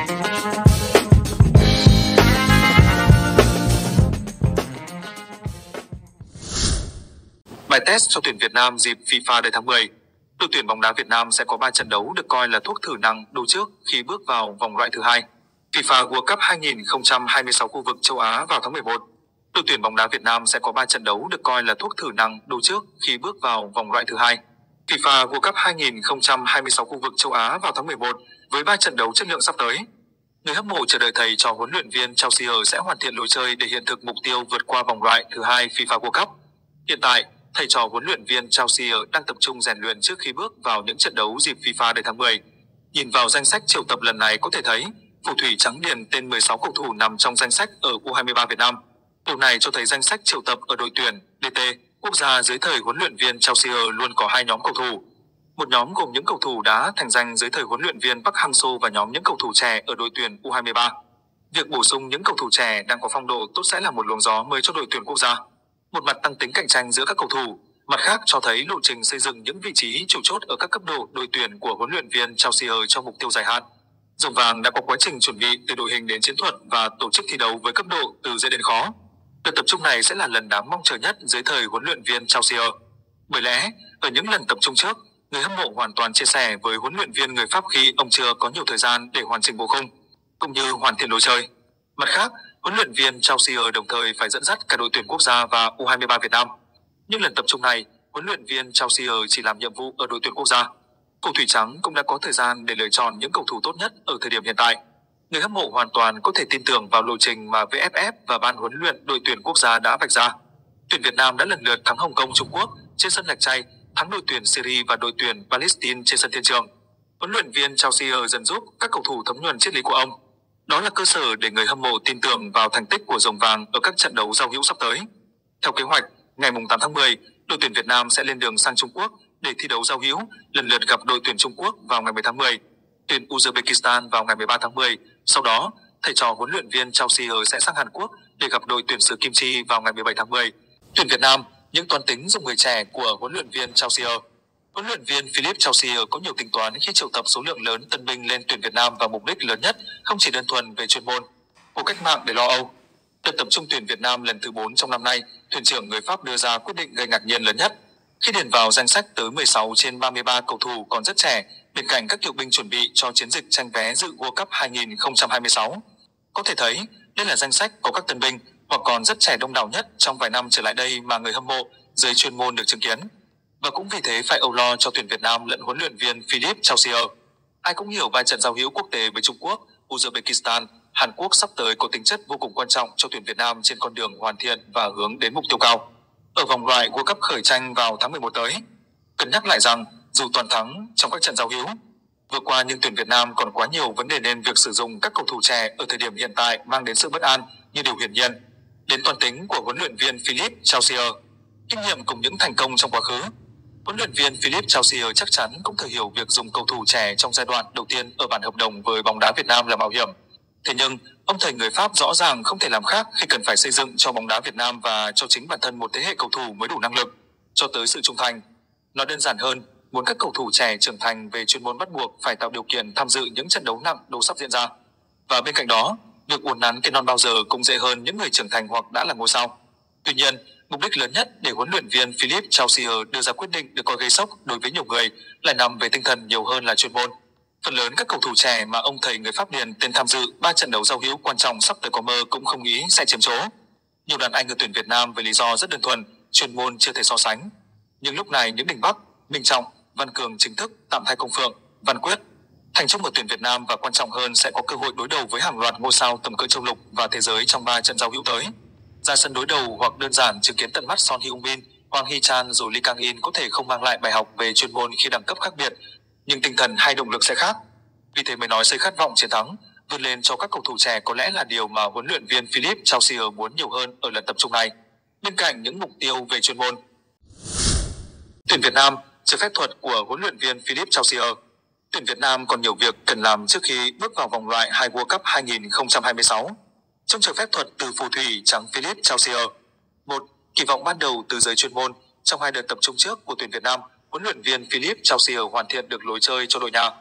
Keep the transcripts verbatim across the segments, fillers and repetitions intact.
Bài test cho tuyển Việt Nam dịp FIFA Day tháng mười. Đội tuyển bóng đá Việt Nam sẽ có ba trận đấu được coi là thuốc thử nặng đấu trước khi bước vào vòng loại thứ hai. FIFA World Cup hai không hai sáu khu vực châu Á vào tháng mười một. Đội tuyển bóng đá Việt Nam sẽ có ba trận đấu được coi là thuốc thử nặng đấu trước khi bước vào vòng loại thứ hai. FIFA World Cup hai không hai sáu khu vực châu Á vào tháng mười một với ba trận đấu chất lượng sắp tới. Người hâm mộ chờ đợi thầy trò huấn luyện viên Chelsea sẽ hoàn thiện lối chơi để hiện thực mục tiêu vượt qua vòng loại thứ hai FIFA World Cup. Hiện tại, thầy trò huấn luyện viên Chelsea đang tập trung rèn luyện trước khi bước vào những trận đấu dịp FIFA Day tháng mười. Nhìn vào danh sách triệu tập lần này có thể thấy, phù thủy trắng điền tên mười sáu cầu thủ nằm trong danh sách ở U hai ba Việt Nam. Điều này cho thấy danh sách triệu tập ở đội tuyển đê tê quốc gia dưới thời huấn luyện viên Chelsea luôn có hai nhóm cầu thủ. Một nhóm gồm những cầu thủ đã thành danh dưới thời huấn luyện viên Park Hang-seo và nhóm những cầu thủ trẻ ở đội tuyển U hai ba. Việc bổ sung những cầu thủ trẻ đang có phong độ tốt sẽ là một luồng gió mới cho đội tuyển quốc gia. Một mặt tăng tính cạnh tranh giữa các cầu thủ, mặt khác cho thấy lộ trình xây dựng những vị trí chủ chốt ở các cấp độ đội tuyển của huấn luyện viên Chelsea cho mục tiêu dài hạn. Rồng vàng đã có quá trình chuẩn bị từ đội hình đến chiến thuật và tổ chức thi đấu với cấp độ từ dễ đến khó. Đợt tập trung này sẽ là lần đáng mong chờ nhất dưới thời huấn luyện viên Chelsea. Bởi lẽ, ở những lần tập trung trước, người hâm mộ hoàn toàn chia sẻ với huấn luyện viên người Pháp khi ông chưa có nhiều thời gian để hoàn chỉnh bộ khung, cũng như hoàn thiện lối chơi. Mặt khác, huấn luyện viên Chelsea đồng thời phải dẫn dắt cả đội tuyển quốc gia và U hai ba Việt Nam. Nhưng lần tập trung này, huấn luyện viên Chelsea chỉ làm nhiệm vụ ở đội tuyển quốc gia. Cầu thủy trắng cũng đã có thời gian để lựa chọn những cầu thủ tốt nhất ở thời điểm hiện tại. Người hâm mộ hoàn toàn có thể tin tưởng vào lộ trình mà vê ép ép và ban huấn luyện đội tuyển quốc gia đã vạch ra. Tuyển Việt Nam đã lần lượt thắng Hồng Kông, Trung Quốc trên sân Lạch Tray, thắng đội tuyển Syria và đội tuyển Palestine trên sân Thiên Trường. Huấn luyện viên Chelsea dần giúp các cầu thủ thấm nhuần triết lý của ông. Đó là cơ sở để người hâm mộ tin tưởng vào thành tích của Rồng vàng ở các trận đấu giao hữu sắp tới. Theo kế hoạch, ngày tám tháng mười, đội tuyển Việt Nam sẽ lên đường sang Trung Quốc để thi đấu giao hữu, lần lượt gặp đội tuyển Trung Quốc vào ngày mười tháng mười, tuyển Uzbekistan vào ngày mười ba tháng mười. Sau đó, thầy trò huấn luyện viên Chelsea sẽ sang Hàn Quốc để gặp đội tuyển xứ Kim Chi vào ngày mười bảy tháng mười. Tuyển Việt Nam, những toán tính dùng người trẻ của huấn luyện viên Chelsea. Huấn luyện viên Philip Chelsea có nhiều tính toán khi triệu tập số lượng lớn tân binh lên tuyển Việt Nam và mục đích lớn nhất không chỉ đơn thuần về chuyên môn, cuộc cách mạng để lo âu. Đợt tập trung tuyển Việt Nam lần thứ bốn trong năm nay, thuyền trưởng người Pháp đưa ra quyết định gây ngạc nhiên lớn nhất khi điền vào danh sách tới mười sáu trên ba mươi ba cầu thủ còn rất trẻ, bên cạnh các cựu binh chuẩn bị cho chiến dịch tranh vé dự World Cup hai không hai sáu. Có thể thấy, đây là danh sách có các tân binh hoặc còn rất trẻ đông đảo nhất trong vài năm trở lại đây mà người hâm mộ giới chuyên môn được chứng kiến. Và cũng vì thế phải âu lo cho tuyển Việt Nam lẫn huấn luyện viên Philip Chelsea. Ai cũng hiểu vài trận giao hữu quốc tế với Trung Quốc, Uzbekistan, Hàn Quốc sắp tới có tính chất vô cùng quan trọng cho tuyển Việt Nam trên con đường hoàn thiện và hướng đến mục tiêu cao ở vòng loại World Cup khởi tranh vào tháng mười một tới. Cần nhắc lại rằng, dù toàn thắng trong các trận giao hữu vừa qua nhưng tuyển Việt Nam còn quá nhiều vấn đề nên việc sử dụng các cầu thủ trẻ ở thời điểm hiện tại mang đến sự bất an như điều hiển nhiên. Đến toàn tính của huấn luyện viên Philip Chelsea, kinh nghiệm cùng những thành công trong quá khứ, huấn luyện viên Philip Chelsea chắc chắn cũng thừa hiểu việc dùng cầu thủ trẻ trong giai đoạn đầu tiên ở bản hợp đồng với bóng đá Việt Nam là mạo hiểm. Thế nhưng, ông thầy người Pháp rõ ràng không thể làm khác khi cần phải xây dựng cho bóng đá Việt Nam và cho chính bản thân một thế hệ cầu thủ mới đủ năng lực cho tới sự trung thành. Nói đơn giản hơn, muốn các cầu thủ trẻ trưởng thành về chuyên môn bắt buộc phải tạo điều kiện tham dự những trận đấu nặng đấu sắp diễn ra. Và bên cạnh đó, việc uốn nắn cây non bao giờ cũng dễ hơn những người trưởng thành hoặc đã là ngôi sao. Tuy nhiên, mục đích lớn nhất để huấn luyện viên Philip Chelsea đưa ra quyết định được coi gây sốc đối với nhiều người lại nằm về tinh thần nhiều hơn là chuyên môn. Phần lớn các cầu thủ trẻ mà ông thầy người Pháp điền tên tham dự ba trận đấu giao hữu quan trọng sắp tới có mơ cũng không nghĩ sẽ chiếm chỗ. Nhiều đàn anh ở tuyển Việt Nam với lý do rất đơn thuần, chuyên môn chưa thể so sánh. Nhưng lúc này những Đình Bắc, Minh Trọng, Văn Cường chính thức tạm thay Công Phượng, Văn Quyết thành trong một tuyển Việt Nam và quan trọng hơn sẽ có cơ hội đối đầu với hàng loạt ngôi sao tầm cỡ châu lục và thế giới trong ba trận giao hữu tới. Ra sân đối đầu hoặc đơn giản chứng kiến tận mắt Son Heung-min, Hoàng Hee-chan rồi Lee Kang-in có thể không mang lại bài học về chuyên môn khi đẳng cấp khác biệt, nhưng tinh thần hay động lực sẽ khác. Vì thế mới nói xây khát vọng chiến thắng, vươn lên cho các cầu thủ trẻ có lẽ là điều mà huấn luyện viên Philip Chelsea muốn nhiều hơn ở lần tập trung này, bên cạnh những mục tiêu về chuyên môn. Tuyển Việt Nam, chơi phép thuật của huấn luyện viên Philip Chelsea. Tuyển Việt Nam còn nhiều việc cần làm trước khi bước vào vòng loại hai World Cup hai không hai sáu. Trong chơi phép thuật từ phù thủy trắng Philip Chelsea. Một, kỳ vọng ban đầu từ giới chuyên môn trong hai đợt tập trung trước của tuyển Việt Nam, huấn luyện viên Philip Chelsea hoàn thiện được lối chơi cho đội nhà.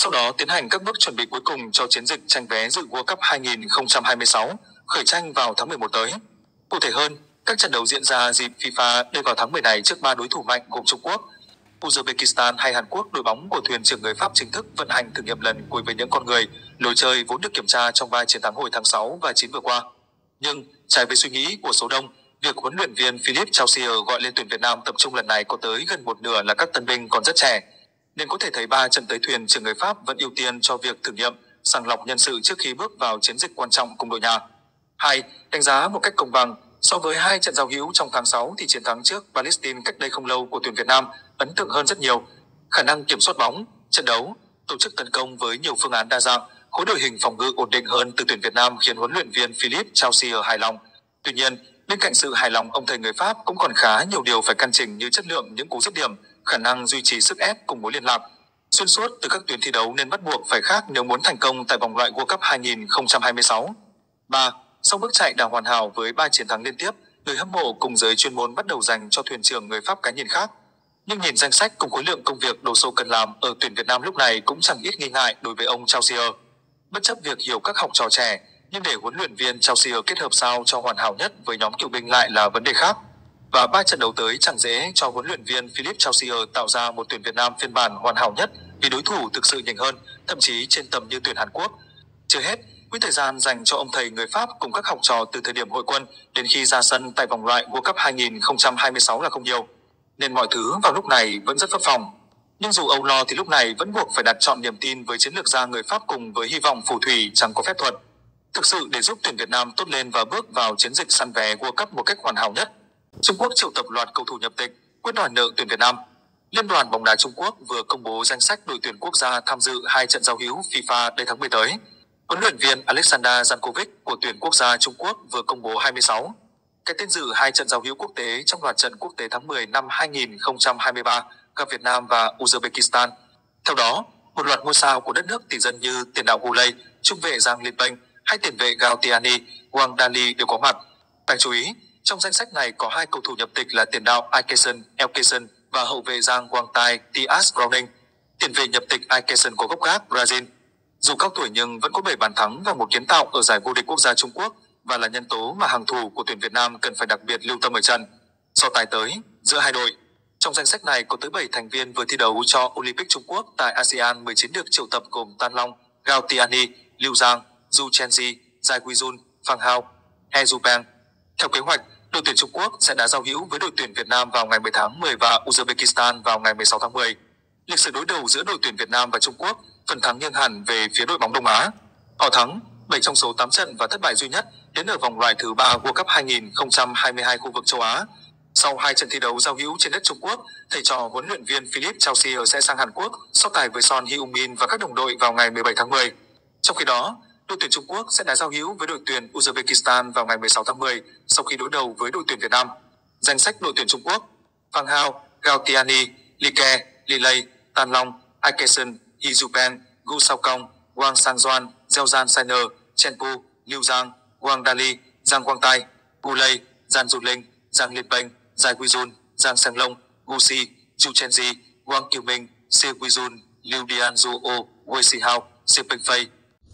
Sau đó tiến hành các bước chuẩn bị cuối cùng cho chiến dịch tranh vé dự World Cup hai không hai sáu, khởi tranh vào tháng mười một tới. Cụ thể hơn, các trận đấu diễn ra dịp FIFA Day vào tháng mười này trước ba đối thủ mạnh gồm Trung Quốc, Uzbekistan hay Hàn Quốc. Đội bóng của thuyền trưởng người Pháp chính thức vận hành thử nghiệm lần cuối với những con người, lối chơi vốn được kiểm tra trong ba chiến thắng hồi tháng sáu và chín vừa qua. Nhưng trái với suy nghĩ của số đông, việc huấn luyện viên Philippe Chausier gọi lên tuyển Việt Nam tập trung lần này có tới gần một nửa là các tân binh còn rất trẻ, nên có thể thấy ba trận tới thuyền trưởng người Pháp vẫn ưu tiên cho việc thử nghiệm, sàng lọc nhân sự trước khi bước vào chiến dịch quan trọng cùng đội nhà. Hai, đánh giá một cách công bằng, so với hai trận giao hữu trong tháng sáu thì chiến thắng trước Palestine cách đây không lâu của tuyển Việt Nam ấn tượng hơn rất nhiều. Khả năng kiểm soát bóng, trận đấu, tổ chức tấn công với nhiều phương án đa dạng, khối đội hình phòng ngự ổn định hơn từ tuyển Việt Nam khiến huấn luyện viên Philippe Chausier hài lòng. Tuy nhiên, bên cạnh sự hài lòng, ông thầy người Pháp cũng còn khá nhiều điều phải căn chỉnh như chất lượng những cú dứt điểm, khả năng duy trì sức ép cùng mối liên lạc xuyên suốt từ các tuyến thi đấu nên bắt buộc phải khác nếu muốn thành công tại vòng loại World Cup hai không hai sáu. Ba, sau bước chạy đã hoàn hảo với ba chiến thắng liên tiếp, người hâm mộ cùng giới chuyên môn bắt đầu dành cho thuyền trưởng người Pháp cái nhìn khác. Nhưng nhìn danh sách cùng khối lượng công việc đồ sộ cần làm ở tuyển Việt Nam lúc này cũng chẳng ít nghi ngại đối với ông Chausier. Bất chấp việc hiểu các học trò trẻ, nhưng để huấn luyện viên Chausier kết hợp sao cho hoàn hảo nhất với nhóm cựu binh lại là vấn đề khác. Và ba trận đấu tới chẳng dễ cho huấn luyện viên Philippe Chausier tạo ra một tuyển Việt Nam phiên bản hoàn hảo nhất vì đối thủ thực sự nhỉnh hơn, thậm chí trên tầm như tuyển Hàn Quốc. Chưa hết, quỹ thời gian dành cho ông thầy người Pháp cùng các học trò từ thời điểm hội quân đến khi ra sân tại vòng loại World Cup hai không hai sáu là không nhiều, nên mọi thứ vào lúc này vẫn rất phập phồng. Nhưng dù âu lo thì lúc này vẫn buộc phải đặt trọn niềm tin với chiến lược gia người Pháp cùng với hy vọng phù thủy chẳng có phép thuật. Thực sự để giúp tuyển Việt Nam tốt lên và bước vào chiến dịch săn vé World Cup một cách hoàn hảo nhất, Trung Quốc triệu tập loạt cầu thủ nhập tịch, quyết đòi nợ tuyển Việt Nam. Liên đoàn bóng đá Trung Quốc vừa công bố danh sách đội tuyển quốc gia tham dự hai trận giao hữu FIFA Day tháng mười tới. Huấn luyện viên Alexander Jankovic của tuyển quốc gia Trung Quốc vừa công bố hai mươi sáu cái tên dự hai trận giao hữu quốc tế trong loạt trận quốc tế tháng mười năm hai không hai ba gặp Việt Nam và Uzbekistan. Theo đó, một loạt ngôi sao của đất nước tỷ dân như tiền đạo Gulay, trung vệ Giang Liepeng hay tiền vệ Gao Tiani, Wang Dali đều có mặt. Đáng chú ý, trong danh sách này có hai cầu thủ nhập tịch là tiền đạo Ikeson Elkeson và hậu vệ Giang Quang Tai Tias Browning. Tiền vệ nhập tịch Ikeson có gốc gác Brazil. Dù cao tuổi nhưng vẫn có bảy bàn thắng và một kiến tạo ở giải vô địch quốc gia Trung Quốc và là nhân tố mà hàng thủ của tuyển Việt Nam cần phải đặc biệt lưu tâm ở trận so tài tới giữa hai đội. Trong danh sách này có tới bảy thành viên vừa thi đấu cho Olympic Trung Quốc tại ASEAN mười chín được triệu tập gồm Tan Long, Gao Tiani, Liu Giang, Zhu Chenzi, Zhai Guizun, Phang Hao, He Zupeng. Theo kế hoạch, đội tuyển Trung Quốc sẽ đá giao hữu với đội tuyển Việt Nam vào ngày mười tháng mười và Uzbekistan vào ngày mười sáu tháng mười. Lịch sử đối đầu giữa đội tuyển Việt Nam và Trung Quốc, phần thắng nghiêng hẳn về phía đội bóng Đông Á. Họ thắng bảy trong số tám trận và thất bại duy nhất đến ở vòng loại thứ ba World Cup hai không hai hai khu vực châu Á. Sau hai trận thi đấu giao hữu trên đất Trung Quốc, thầy trò huấn luyện viên Philippe Chausier sẽ sang Hàn Quốc so tài với Son Heung-min và các đồng đội vào ngày mười bảy tháng mười. Trong khi đó, đội tuyển Trung Quốc sẽ đá giao hữu với đội tuyển Uzbekistan vào ngày mười sáu tháng mười sau khi đối đầu với đội tuyển Việt Nam. Danh sách đội tuyển Trung Quốc: Phang Hao, Gao Tiani, Li Ke, Li Lei, Tan Long, Ikeson, He Zupeng, Gu Shaokong, Wang Sangjuan, Zheozhan Sainer, Chen Pu, Liu Giang, Wang Dali, Giang Quang Tai, Gu Lei, Zhan Zulinh, Giang Liepeng, Zhai Guizun, Giang Sanglong, Gu Si, Zhu Chenzi, Wang Qiuming, Xie Guizun, Liu Dianzhuo, Wei Sihao, Xie Pengfei.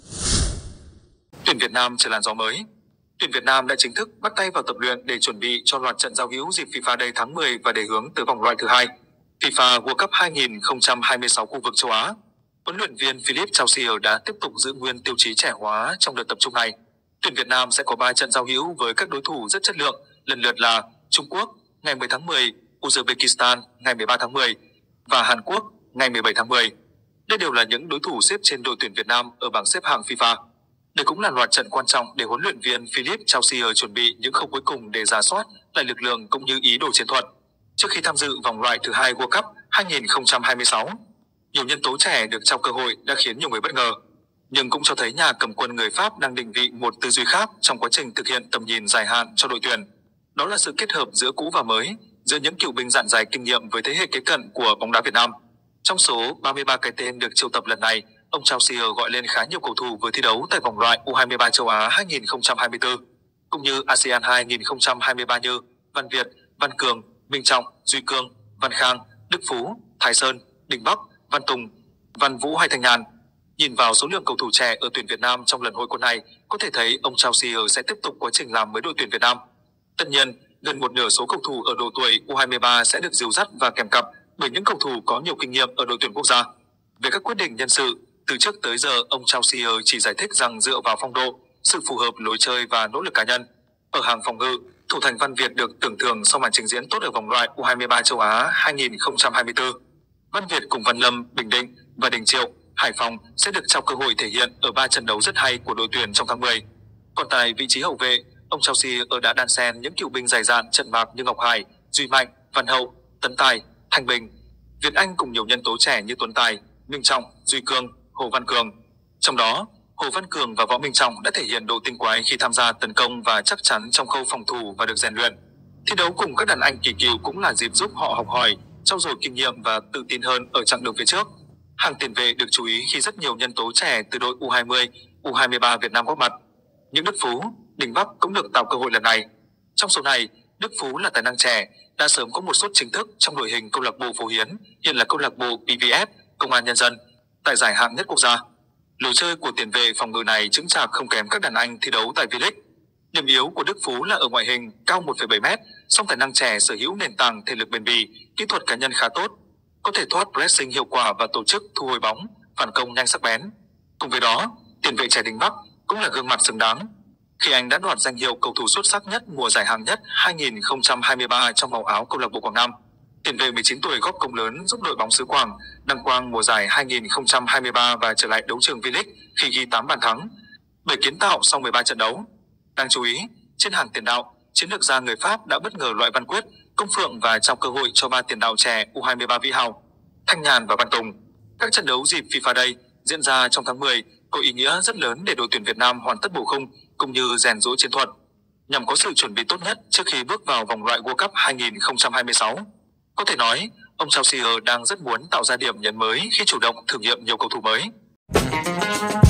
Tuyển Việt Nam trở làn gió mới. Tuyển Việt Nam đã chính thức bắt tay vào tập luyện để chuẩn bị cho loạt trận giao hữu dịp FIFA Day tháng mười và để hướng tới vòng loại thứ hai FIFA World Cup hai không hai sáu khu vực châu Á. Huấn luyện viên Philippe Chausier đã tiếp tục giữ nguyên tiêu chí trẻ hóa trong đợt tập trung này. Tuyển Việt Nam sẽ có ba trận giao hữu với các đối thủ rất chất lượng, lần lượt là Trung Quốc ngày mười tháng mười, Uzbekistan ngày mười ba tháng mười và Hàn Quốc ngày mười bảy tháng mười. Đây đều là những đối thủ xếp trên đội tuyển Việt Nam ở bảng xếp hạng FIFA. Đây cũng là loạt trận quan trọng để huấn luyện viên Philippe Chausier chuẩn bị những khâu cuối cùng để rà soát lại lực lượng cũng như ý đồ chiến thuật trước khi tham dự vòng loại thứ hai World Cup hai không hai sáu. Nhiều nhân tố trẻ được trao cơ hội đã khiến nhiều người bất ngờ, nhưng cũng cho thấy nhà cầm quân người Pháp đang định vị một tư duy khác trong quá trình thực hiện tầm nhìn dài hạn cho đội tuyển. Đó là sự kết hợp giữa cũ và mới, giữa những cựu binh dạn dày kinh nghiệm với thế hệ kế cận của bóng đá Việt Nam. Trong số ba mươi ba cái tên được triệu tập lần này, ông Chausier gọi lên khá nhiều cầu thủ vừa thi đấu tại vòng loại U hai mươi ba châu Á hai không hai tư, cũng như ASEAN hai không hai ba như Văn Việt, Văn Cường, Minh Trọng, Duy Cương, Văn Khang, Đức Phú, Thái Sơn, Đình Bắc, Văn Tùng, Văn Vũ hay Thanh Nhàn. Nhìn vào số lượng cầu thủ trẻ ở tuyển Việt Nam trong lần hội quân này, có thể thấy ông Soucier sẽ tiếp tục quá trình làm với đội tuyển Việt Nam. Tất nhiên, gần một nửa số cầu thủ ở độ tuổi U hai mươi ba sẽ được dìu dắt và kèm cặp bởi những cầu thủ có nhiều kinh nghiệm ở đội tuyển quốc gia. Về các quyết định nhân sự, từ trước tới giờ ông Soucier chỉ giải thích rằng dựa vào phong độ, sự phù hợp lối chơi và nỗ lực cá nhân. Ở hàng phòng ngự, thủ thành Văn Việt được tưởng thưởng sau màn trình diễn tốt ở vòng loại U hai mươi ba châu Á hai không hai tư. Văn Việt cùng Văn Lâm, Bình Định và Đình Triệu, Hải Phòng sẽ được trao cơ hội thể hiện ở ba trận đấu rất hay của đội tuyển trong tháng mười. Còn tại vị trí hậu vệ, ông Soucier đã đan xen những cựu binh dày dạn trận bạc như Ngọc Hải, Duy Mạnh, Văn Hậu, Tấn Tài, Thanh Bình, Việt Anh cùng nhiều nhân tố trẻ như Tuấn Tài, Minh Trọng, Duy Cương, Hồ Văn Cường. Trong đó, Hồ Văn Cường và Võ Minh Trọng đã thể hiện độ tinh quái khi tham gia tấn công và chắc chắn trong khâu phòng thủ và được rèn luyện. Thi đấu cùng các đàn anh kỳ cựu cũng là dịp giúp họ học hỏi, trau dồi kinh nghiệm và tự tin hơn ở chặng đường phía trước. Hàng tiền vệ được chú ý khi rất nhiều nhân tố trẻ từ đội U hai mươi, U hai mươi ba Việt Nam góp mặt. Những Đức Phú, Đình Bắc cũng được tạo cơ hội lần này. Trong số này, Đức Phú là tài năng trẻ, đã sớm có một suất chính thức trong đội hình câu lạc bộ Phú Hiến, hiện là câu lạc bộ pê vê ép, Công an Nhân dân, tại giải hạng nhất quốc gia. Lối chơi của tiền vệ phòng ngự này chững chạc không kém các đàn anh thi đấu tại V-League. Điểm yếu của Đức Phú là ở ngoại hình, cao một phẩy bảy mét, song tài năng trẻ sở hữu nền tảng thể lực bền bỉ, kỹ thuật cá nhân khá tốt, có thể thoát pressing hiệu quả và tổ chức thu hồi bóng, phản công nhanh sắc bén. Cùng với đó, tiền vệ trẻ Đình Bắc cũng là gương mặt xứng đáng khi anh đã đoạt danh hiệu cầu thủ xuất sắc nhất mùa giải hạng nhất hai không hai ba trong màu áo câu lạc bộ Quảng Nam. Tiền vệ mười chín tuổi góp công lớn giúp đội bóng xứ Quảng đăng quang mùa giải hai không hai ba và trở lại đấu trường V-League khi ghi tám bàn thắng, bảy kiến tạo sau mười ba trận đấu. Đáng chú ý, trên hàng tiền đạo, chiến lược gia người Pháp đã bất ngờ loại Văn Quyết, Công Phượng và trao cơ hội cho ba tiền đạo trẻ U hai mươi ba Vĩ Hào, Thanh Nhàn và Văn Tùng. Các trận đấu dịp FIFA Day diễn ra trong tháng mười có ý nghĩa rất lớn để đội tuyển Việt Nam hoàn tất bổ khung cũng như rèn giũa chiến thuật, nhằm có sự chuẩn bị tốt nhất trước khi bước vào vòng loại World Cup hai không hai sáu. Có thể nói, ông Soucier đang rất muốn tạo ra điểm nhấn mới khi chủ động thử nghiệm nhiều cầu thủ mới.